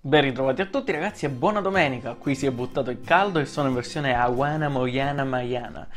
Ben ritrovati a tutti ragazzi e buona domenica, qui si è buttato il caldo e sono in versione Awana Moyana Mayana.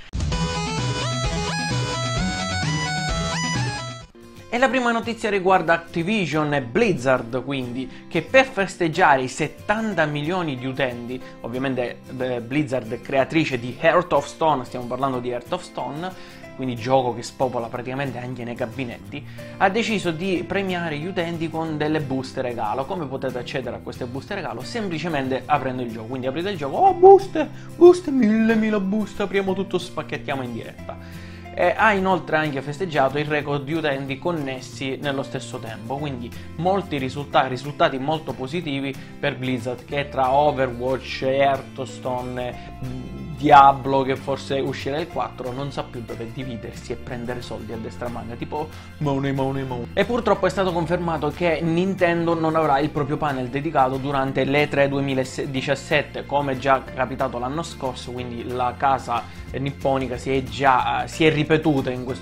E la prima notizia riguarda Activision e Blizzard, quindi, che per festeggiare i 70 milioni di utenti, ovviamente Blizzard è creatrice di Heart of Stone, stiamo parlando di Heart of Stone, quindi gioco che spopola praticamente anche nei gabinetti, ha deciso di premiare gli utenti con delle buste regalo. Come potete accedere a queste buste regalo? Semplicemente aprendo il gioco, quindi aprite il gioco, oh buste, mille buste, apriamo tutto, spacchettiamo in diretta. E ha inoltre anche festeggiato il record di utenti connessi nello stesso tempo, quindi molti risultati molto positivi per Blizzard, che tra Overwatch, Hearthstone, Diablo, che forse uscirà il 4, non sa più dove dividersi e prendere soldi a destra manga, tipo money. E purtroppo è stato confermato che Nintendo non avrà il proprio panel dedicato durante l'E3 2017, come già capitato l'anno scorso, quindi la casa nipponica si è ripetuta in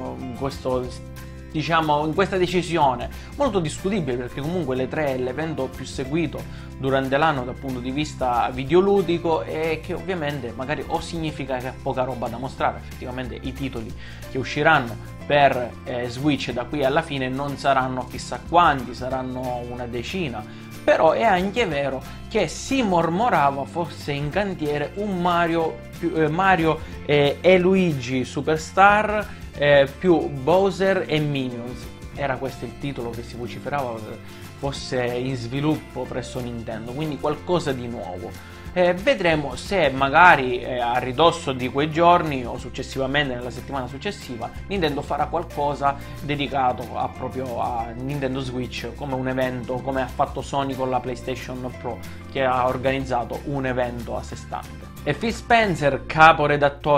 questa decisione molto discutibile, perché comunque l'E3 è l'evento più seguito durante l'anno dal punto di vista videoludico e che ovviamente magari o significa che ha poca roba da mostrare. Effettivamente i titoli che usciranno per Switch da qui alla fine non saranno chissà quanti, saranno una decina, però è anche vero che si mormorava fosse in cantiere un Mario e Luigi Superstar più Bowser e Minions. Era questo il titolo che si vociferava fosse in sviluppo presso Nintendo, quindi qualcosa di nuovo. Vedremo se magari a ridosso di quei giorni o successivamente nella settimana successiva Nintendo farà qualcosa dedicato proprio a Nintendo Switch, come un evento, come ha fatto Sony con la PlayStation Pro, che ha organizzato un evento a sé stante. E Phil Spencer, capo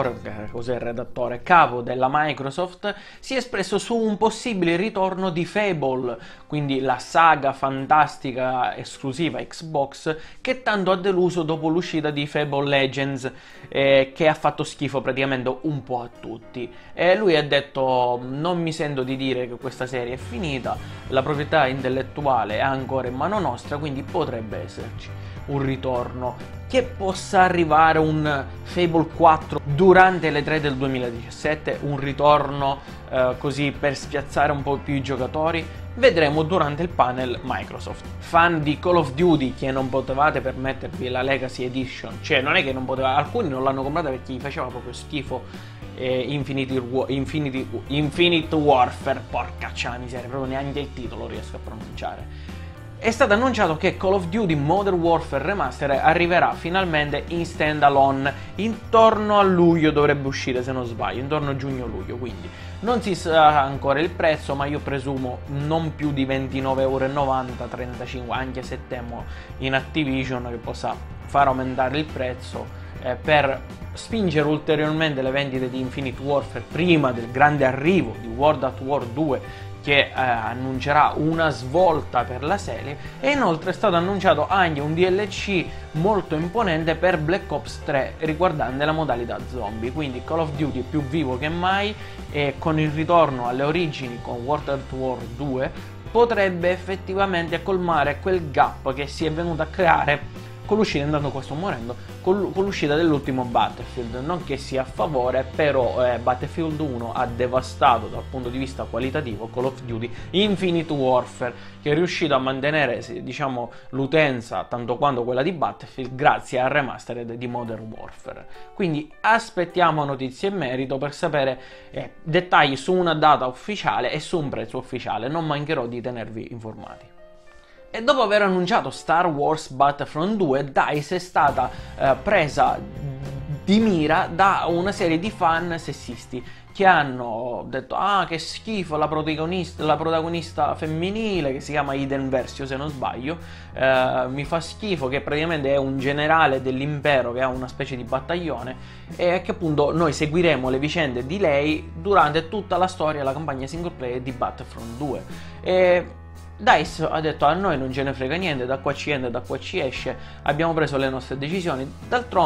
della Microsoft, si è espresso su un possibile ritorno di Fable, quindi la saga fantastica esclusiva Xbox che tanto ha deluso dopo l'uscita di Fable Legends, che ha fatto schifo praticamente un po' a tutti. E lui ha detto: non mi sento di dire che questa serie è finita, la proprietà intellettuale è ancora in mano nostra, quindi potrebbe esserci un ritorno. Che possa arrivare un Fable 4 durante le 3 del 2017, un ritorno così per spiazzare un po' più i giocatori, vedremo durante il panel Microsoft. Fan di Call of Duty che non potevate permettervi la Legacy Edition, cioè non è che non poteva, alcuni non l'hanno comprata perché gli faceva proprio schifo Infinite Warfare, porca miseria, proprio neanche il titolo riesco a pronunciare. È stato annunciato che Call of Duty Modern Warfare Remaster arriverà finalmente in standalone intorno a luglio, dovrebbe uscire se non sbaglio, intorno a giugno-luglio, quindi non si sa ancora il prezzo, ma io presumo non più di 29,90 €, 35, anche se temo in Activision che possa far aumentare il prezzo per spingere ulteriormente le vendite di Infinite Warfare prima del grande arrivo di World at War 2, che annuncerà una svolta per la serie. E inoltre è stato annunciato anche un DLC molto imponente per Black Ops 3 riguardante la modalità zombie, quindi Call of Duty è più vivo che mai e con il ritorno alle origini con World at War 2 potrebbe effettivamente colmare quel gap che si è venuto a creare con l'uscita, intanto qua sto morendo, con l'uscita dell'ultimo Battlefield. Non che sia a favore, però Battlefield 1 ha devastato dal punto di vista qualitativo Call of Duty Infinite Warfare, che è riuscito a mantenere, diciamo, l'utenza tanto quanto quella di Battlefield grazie al remastered di Modern Warfare. Quindi aspettiamo notizie in merito per sapere dettagli su una data ufficiale e su un prezzo ufficiale, non mancherò di tenervi informati. E dopo aver annunciato Star Wars Battlefront 2, DICE è stata presa di mira da una serie di fan sessisti che hanno detto: ah, che schifo la protagonista femminile, che si chiama Iden Versio se non sbaglio, mi fa schifo, che praticamente è un generale dell'impero che ha una specie di battaglione, e che appunto noi seguiremo le vicende di lei durante tutta la storia, la campagna single player di Battlefront 2. E DICE ha detto: a noi non ce ne frega niente, da qua ci entra, da qua ci esce, abbiamo preso le nostre decisioni. D'altronde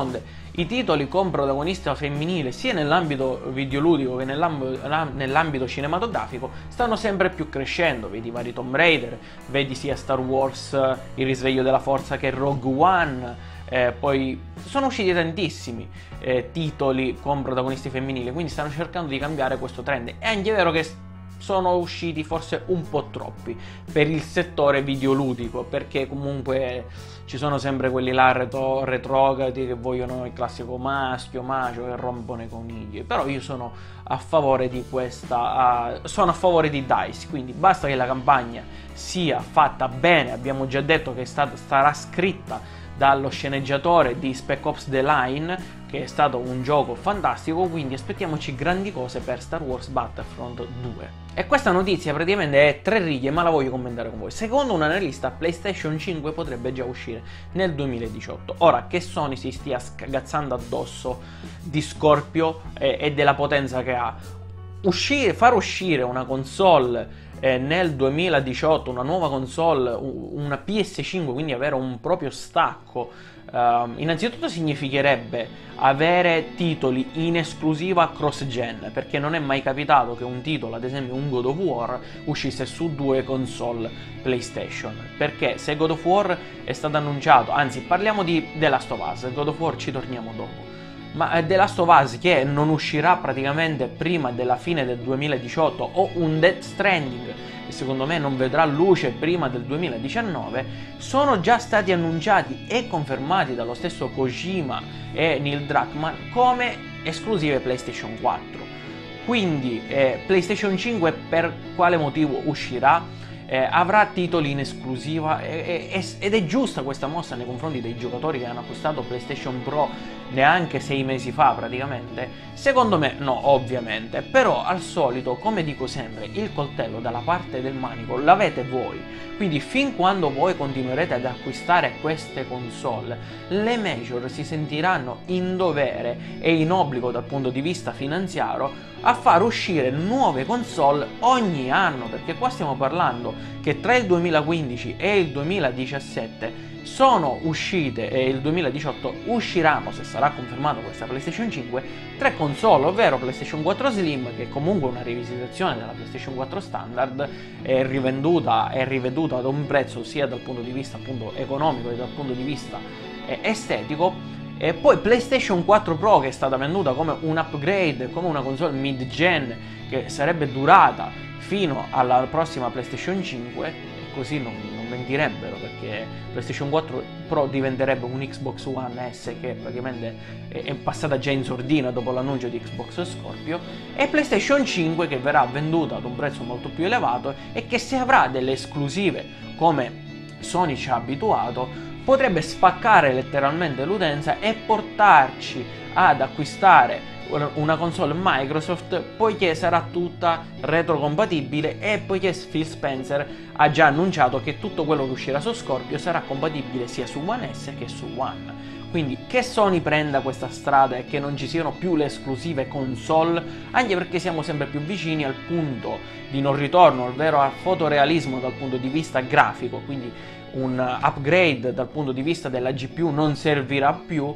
I titoli con protagonista femminile sia nell'ambito videoludico che nell'ambito cinematografico stanno sempre più crescendo, vedi i vari Tomb Raider, vedi sia Star Wars Il risveglio della forza che Rogue One. Poi sono usciti tantissimi titoli con protagonisti femminili, quindi stanno cercando di cambiare questo trend. È anche vero che sono usciti forse un po' troppi per il settore videoludico, perché comunque ci sono sempre quelli là retrogradi che vogliono il classico maschio, macio che rompono i conigli. Però io sono a favore di sono a favore di DICE, quindi basta che la campagna sia fatta bene. Abbiamo già detto che sarà scritta dallo sceneggiatore di Spec Ops The Line, che è stato un gioco fantastico, quindi aspettiamoci grandi cose per Star Wars Battlefront 2. E questa notizia praticamente è 3 righe, ma la voglio commentare con voi. Secondo un analista, PlayStation 5 potrebbe già uscire nel 2018. Ora, che Sony si stia scagazzando addosso di Scorpio e della potenza che ha, far uscire una console nel 2018, una nuova console, una PS5, quindi avere un proprio stacco, innanzitutto significherebbe avere titoli in esclusiva cross-gen, perché non è mai capitato che un titolo, ad esempio un God of War, uscisse su 2 console PlayStation. Perché se God of War è stato annunciato, anzi parliamo di The Last of Us, God of War ci torniamo dopo, ma The Last of Us che non uscirà praticamente prima della fine del 2018, o un Death Stranding che secondo me non vedrà luce prima del 2019, sono già stati annunciati e confermati dallo stesso Kojima e Neil Druckmann come esclusive PlayStation 4. Quindi PlayStation 5 per quale motivo uscirà? Avrà titoli in esclusiva ed è giusta questa mossa nei confronti dei giocatori che hanno acquistato PlayStation Pro neanche 6 mesi fa praticamente? Secondo me no, ovviamente, però al solito, come dico sempre, il coltello dalla parte del manico l'avete voi, quindi fin quando voi continuerete ad acquistare queste console, le major si sentiranno in dovere e in obbligo dal punto di vista finanziario a far uscire nuove console ogni anno, perché qua stiamo parlando che tra il 2015 e il 2017 sono uscite, e il 2018 usciranno, se sarà confermato questa PlayStation 5, 3 console, ovvero PlayStation 4 Slim, che è comunque una rivisitazione della PlayStation 4 standard, è riveduta ad un prezzo sia dal punto di vista appunto economico che dal punto di vista estetico. E poi PlayStation 4 Pro, che è stata venduta come un upgrade, come una console mid-gen che sarebbe durata fino alla prossima PlayStation 5, e così non mentirebbero, perché PlayStation 4 Pro diventerebbe un Xbox One S che praticamente è passata già in sordina dopo l'annuncio di Xbox Scorpio, e PlayStation 5 che verrà venduta ad un prezzo molto più elevato e che, se avrà delle esclusive come Sony ci ha abituato, potrebbe spaccare letteralmente l'utenza e portarci ad acquistare una console Microsoft, poiché sarà tutta retrocompatibile, e poiché Phil Spencer ha già annunciato che tutto quello che uscirà su Scorpio sarà compatibile sia su One S che su One. Quindi che Sony prenda questa strada e che non ci siano più le esclusive console, anche perché siamo sempre più vicini al punto di non ritorno, ovvero al fotorealismo dal punto di vista grafico, quindi un upgrade dal punto di vista della GPU non servirà più,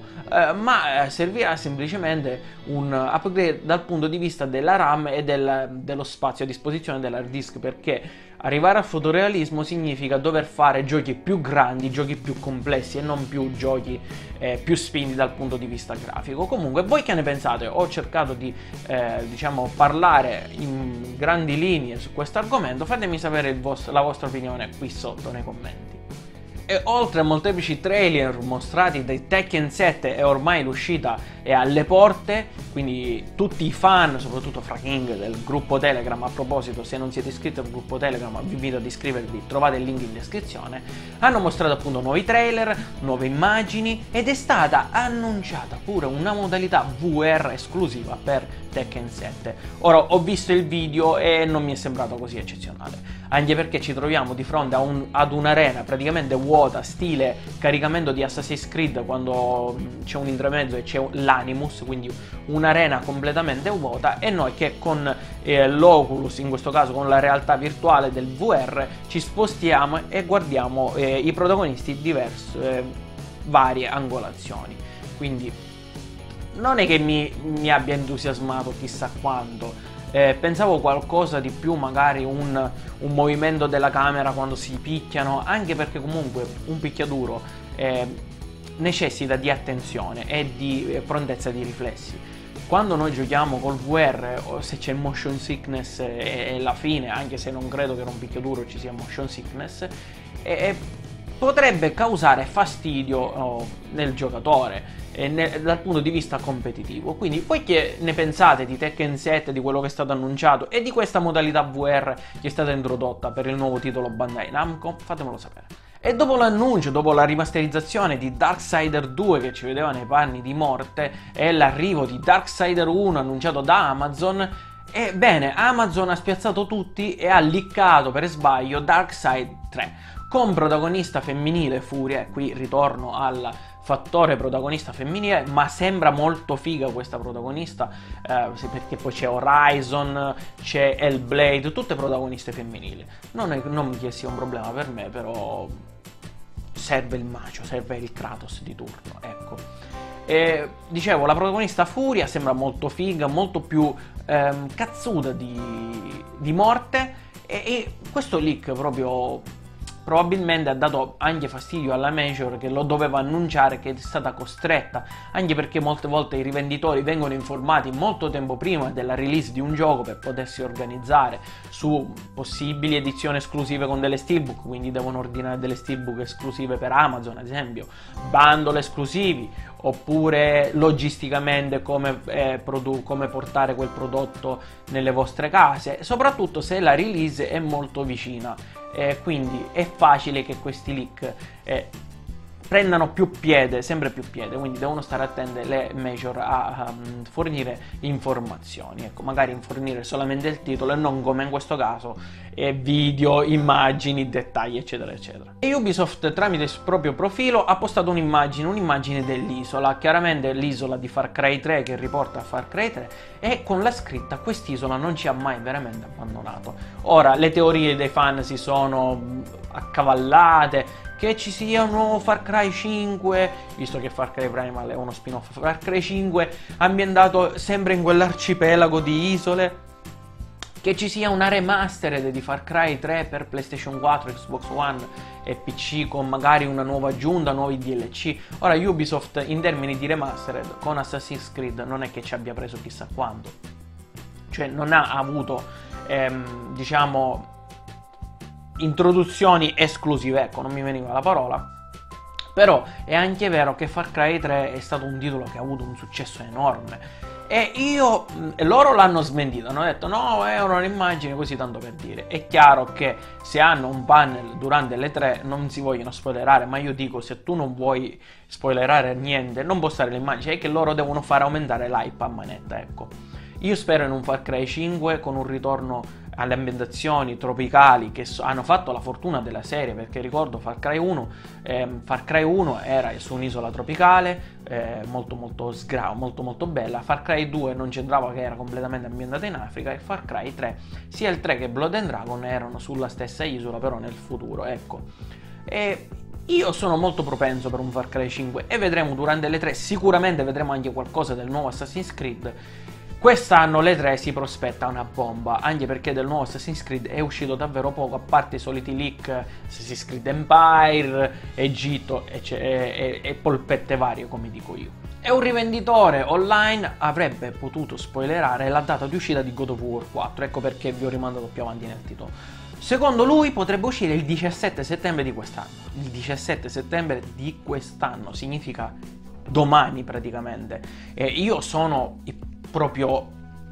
ma servirà semplicemente un upgrade dal punto di vista della RAM e dello spazio a disposizione dell'hard disk, perché arrivare al fotorealismo significa dover fare giochi più grandi, giochi più complessi e non più giochi più spinti dal punto di vista grafico. Comunque, voi che ne pensate? Ho cercato di diciamo parlare in grandi linee su questo argomento, fatemi sapere la vostra opinione qui sotto nei commenti. E oltre a molteplici trailer mostrati dai Tekken 7 e ormai l'uscita è alle porte, quindi tutti i fan, soprattutto fra King del gruppo Telegram, a proposito, se non siete iscritti al gruppo Telegram vi invito ad iscrivervi, trovate il link in descrizione, hanno mostrato appunto nuovi trailer, nuove immagini, ed è stata annunciata pure una modalità VR esclusiva per Tekken 7. Ora, ho visto il video e non mi è sembrato così eccezionale, anche perché ci troviamo di fronte ad un'arena praticamente vuota, stile caricamento di Assassin's Creed, quando c'è un intermezzo e c'è l'Animus, quindi un'arena completamente vuota, e noi che con l'Oculus, in questo caso con la realtà virtuale del VR, ci spostiamo e guardiamo i protagonisti in diverse varie angolazioni. Quindi non è che mi abbia entusiasmato chissà quanto. Pensavo qualcosa di più, magari un movimento della camera quando si picchiano, anche perché comunque un picchiaduro necessita di attenzione e di prontezza di riflessi. Quando noi giochiamo col VR, o se c'è motion sickness è la fine, anche se non credo che in un picchiaduro ci sia motion sickness, potrebbe causare fastidio nel giocatore dal punto di vista competitivo. Quindi, poiché ne pensate di Tekken 7, di quello che è stato annunciato e di questa modalità VR che è stata introdotta per il nuovo titolo Bandai Namco? Fatemelo sapere. E dopo l'annuncio, dopo la rimasterizzazione di Darksider 2 che ci vedeva nei panni di morte e l'arrivo di Darksider 1 annunciato da Amazon, ebbene Amazon ha spiazzato tutti e ha leakato per sbaglio Darkseid 3 con protagonista femminile Furia. E qui ritorno al fattore protagonista femminile, ma sembra molto figa questa protagonista, perché poi c'è Horizon, c'è Hellblade, tutte protagoniste femminili. Non che sia un problema per me, però serve il macio, serve il Kratos di turno, ecco. Dicevo, la protagonista Furia sembra molto figa, molto più cazzuta di morte, e questo leak proprio probabilmente ha dato anche fastidio alla Major, che lo doveva annunciare, che è stata costretta, anche perché molte volte i rivenditori vengono informati molto tempo prima della release di un gioco per potersi organizzare su possibili edizioni esclusive con delle steelbook, quindi devono ordinare delle steelbook esclusive per Amazon, ad esempio, bundle esclusivi, oppure logisticamente come portare quel prodotto nelle vostre case, soprattutto se la release è molto vicina. Quindi è facile che questi leak prendano più piede, sempre più piede, quindi devono stare attente le major a fornire informazioni, ecco, magari fornire solamente il titolo e non come in questo caso video, immagini, dettagli eccetera eccetera. E Ubisoft tramite il proprio profilo ha postato un'immagine dell'isola, chiaramente l'isola di Far Cry 3 che riporta a Far Cry 3 e con la scritta: quest'isola non ci ha mai veramente abbandonato. Ora le teorie dei fan si sono accavallate, che ci sia un nuovo Far Cry 5, visto che Far Cry Primal è uno spin-off Far Cry 5 ambientato sempre in quell'arcipelago di isole, che ci sia una remastered di Far Cry 3 per PlayStation 4, Xbox One e PC con magari una nuova aggiunta, nuovi DLC. Ora Ubisoft in termini di remastered con Assassin's Creed non è che ci abbia preso chissà quanto, cioè non ha avuto diciamo introduzioni esclusive, ecco, non mi veniva la parola. Però è anche vero che Far Cry 3 è stato un titolo che ha avuto un successo enorme, e loro l'hanno smentito, hanno detto no, è un'immagine così tanto per dire. È chiaro che se hanno un panel durante le 3 non si vogliono spoilerare, ma io dico, se tu non vuoi spoilerare niente non postare l'immagine, è che loro devono fare aumentare l'hype a manetta, ecco. Io spero in un Far Cry 5 con un ritorno alle ambientazioni tropicali che hanno fatto la fortuna della serie, perché ricordo Far Cry 1 era su un'isola tropicale molto molto bella. Far Cry 2 non c'entrava, che era completamente ambientata in Africa, e Far Cry 3, sia il 3 che Blood and Dragon erano sulla stessa isola però nel futuro, ecco. E io sono molto propenso per un Far Cry 5 e vedremo durante le 3, sicuramente vedremo anche qualcosa del nuovo Assassin's Creed. Quest'anno le 3 si prospetta una bomba, anche perché del nuovo Assassin's Creed è uscito davvero poco, a parte i soliti leak Assassin's Creed Empire, Egitto e polpette varie, come dico io. E un rivenditore online avrebbe potuto spoilerare la data di uscita di God of War 4, ecco perché vi ho rimandato più avanti nel titolo. Secondo lui potrebbe uscire il 17 settembre di quest'anno. Il 17 settembre di quest'anno significa domani praticamente. E io sono proprio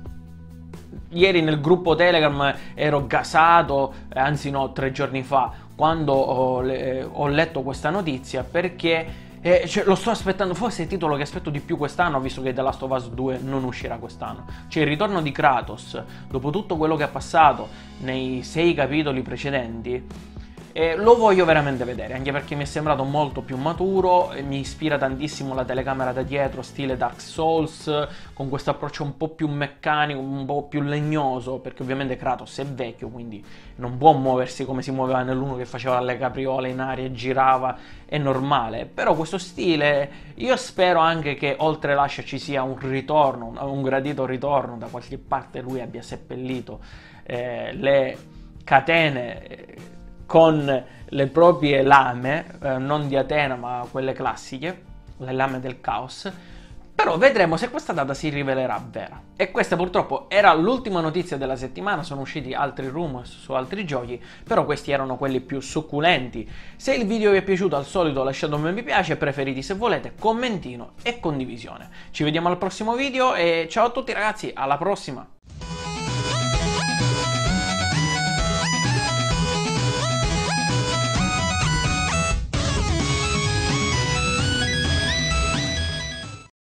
ieri nel gruppo Telegram ero gasato, anzi no, 3 giorni fa, quando ho letto questa notizia, perché cioè, lo sto aspettando, forse è il titolo che aspetto di più quest'anno, visto che The Last of Us 2 non uscirà quest'anno. Cioè il ritorno di Kratos, dopo tutto quello che ha passato nei 6 capitoli precedenti, Lo voglio veramente vedere, anche perché mi è sembrato molto più maturo, mi ispira tantissimo la telecamera da dietro, stile Dark Souls, con questo approccio un po' più meccanico, un po' più legnoso, perché ovviamente Kratos è vecchio, quindi non può muoversi come si muoveva nell'uno che faceva le capriole in aria e girava, è normale. Però questo stile, io spero anche che oltre l'ascia ci sia un ritorno, un gradito ritorno, da qualche parte lui abbia seppellito le catene con le proprie lame, non di Atena ma quelle classiche, le lame del caos. Però vedremo se questa data si rivelerà vera. E questa purtroppo era l'ultima notizia della settimana, sono usciti altri rumors su altri giochi, però questi erano quelli più succulenti. Se il video vi è piaciuto, al solito lasciate un mi piace, preferiti se volete, commentino e condivisione. Ci vediamo al prossimo video e ciao a tutti ragazzi, alla prossima!